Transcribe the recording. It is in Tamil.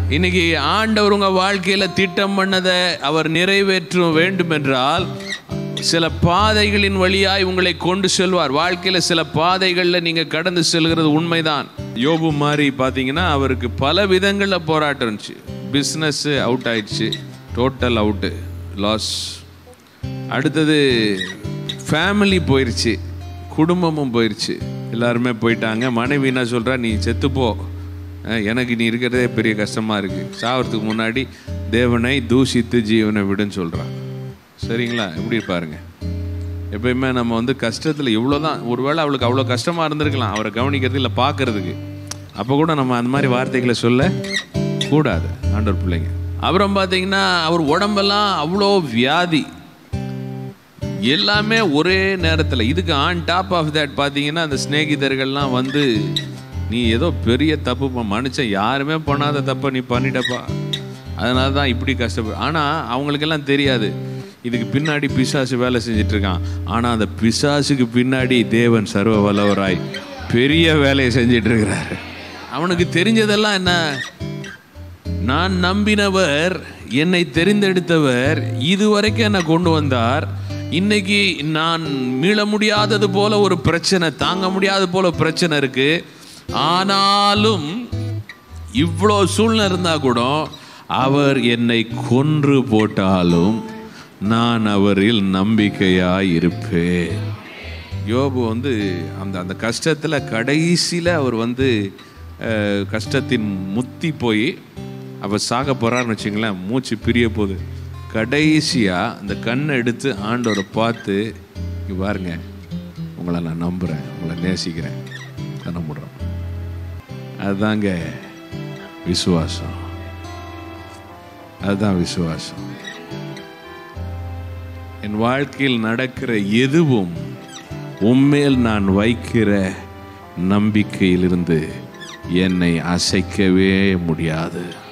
இன்னைக்கு ஆண்டவர் உங்க வாழ்க்கையில திட்டம் பண்ணதை அவர் நிறைவேற்ற வேண்டும் என்றால் சில பாதைகளின் வழியாய் உங்களை கொண்டு செல்வார். வாழ்க்கையில சில பாதைகளில் நீங்க கடந்து செல்கிறது உண்மைதான். யோபு மாதிரி பார்த்தீங்கன்னா அவருக்கு பல விதங்களில் போராட்டம் இருந்துச்சு. பிஸ்னஸ் அவுட் ஆயிடுச்சு, டோட்டல் அவுட்டு, லாஸ். அடுத்தது ஃபேமிலி போயிடுச்சு, குடும்பமும் போயிடுச்சு, எல்லாருமே போயிட்டாங்க. மனைவி என்ன சொல்கிறா, நீ செத்துப்போ, எனக்கு நீ இருக்கிறதே பெரிய கஷ்டமாக இருக்குது, சாவறதுக்கு முன்னாடி தேவனை தூஷித்து ஜீவனை விடுன்னு சொல்கிறான். சரிங்களா? எப்படி பாருங்க. எப்பயுமே நம்ம வந்து கஷ்டத்தில் இவ்வளோதான், ஒருவேளை அவளுக்கு அவ்வளோ கஷ்டமாக இருந்திருக்கலாம் அவரை கவனிக்கிறது இல்லை பார்க்கறதுக்கு, அப்போ கூட நம்ம அந்த மாதிரி வார்த்தைகளை சொல்ல கூடாது ஆண்டவர் பிள்ளைங்க. அப்புறம் பார்த்தீங்கன்னா அவர் உடம்பெல்லாம் அவ்வளோ வியாதி, எல்லாமே ஒரே நேரத்தில். இதுக்கு ஆன் டாப் ஆஃப் தேட் பார்த்தீங்கன்னா அந்த சிநேகிதர்கள்லாம் வந்து நீ ஏதோ பெரிய தப்பு மனுஷன் யாருமே பண்ணாத தப்பை நீ பண்ணிட்டப்பா, அதனால தான் இப்படி கஷ்டப்படு. ஆனால் அவங்களுக்கெல்லாம் தெரியாது இதுக்கு பின்னாடி பிசாசு வேலை செஞ்சிட்ருக்கான். ஆனால் அந்த பிசாசுக்கு பின்னாடி தேவன் சர்வ வல்லவராய் பெரிய வேலையை செஞ்சிட்டு இருக்கிறார். அவனுக்கு தெரிஞ்சதெல்லாம் என்ன, நான் நம்பினவர், என்னை தெரிந்தெடுத்தவர், இதுவரைக்கும் என்னை கொண்டு வந்தார். இன்னைக்கு நான் மீள முடியாதது போல ஒரு பிரச்சனை, தாங்க முடியாத போல பிரச்சனை இருக்கு. ஆனாலும் இவ்வளோ சூழ்நிலை இருந்தா கூட அவர் என்னை கொன்று போட்டாலும் நான் அவரில் நம்பிக்கையாய் இருப்பேன். யோபு வந்து அந்த கஷ்டத்தில் கடைசியில் அவர் வந்து கஷ்டத்தின் முத்தி போய் அவர் சாக போகிறாருன்னு வச்சுங்களேன், மூச்சு பிரிய போகுது. கடைசியாக அந்த கண்ணை எடுத்து ஆண்டவரை பார்த்து, இங்கே பாருங்க, உங்களை நான் நம்புகிறேன், உங்களை நேசிக்கிறேன், கண்ணை மூடுறேன். அதுதாங்க விசுவாசம், அதுதான் விசுவாசம். என் வாழ்க்கையில் நடக்கிற எதுவும் உம்மேல் நான் வைக்கிற நம்பிக்கையிலிருந்து என்னை அசைக்கவே முடியாது.